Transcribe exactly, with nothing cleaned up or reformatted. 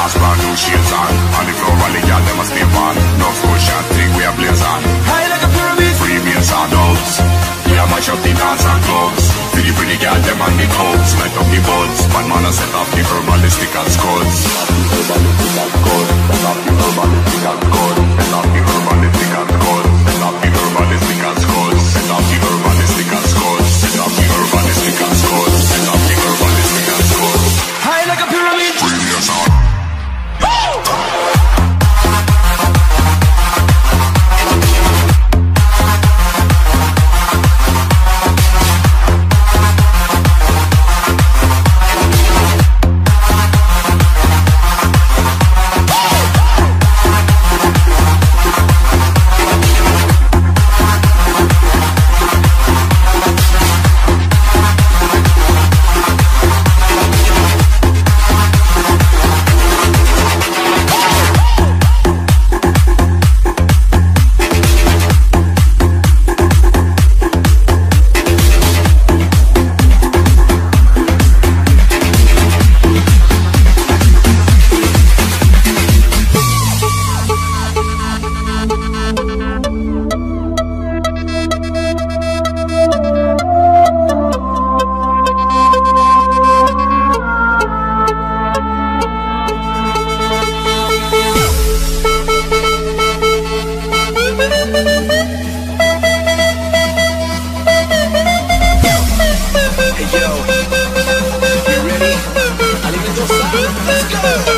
last brand new shades on. On the floor, all the girl them a stay on. No cushion thing we a blaze on. High like a pyramid. Free meals and dogs. We a mash up the dance and clubs. For the pretty girl them and the coats. Light up the buds. Bad man a set off the herbalistic and scuds. Herbalistic and scuds. Set off the herbalistic and scuds. Set off the herbalistic and scuds. Set off the herbalistic and scuds. Set off the herbalistic and scuds. Set off the herbalistic and scuds. Set off the herbalistic and scuds. High like a pyramid. Free meals on. Hey yo, you ready? I'll even just let's go.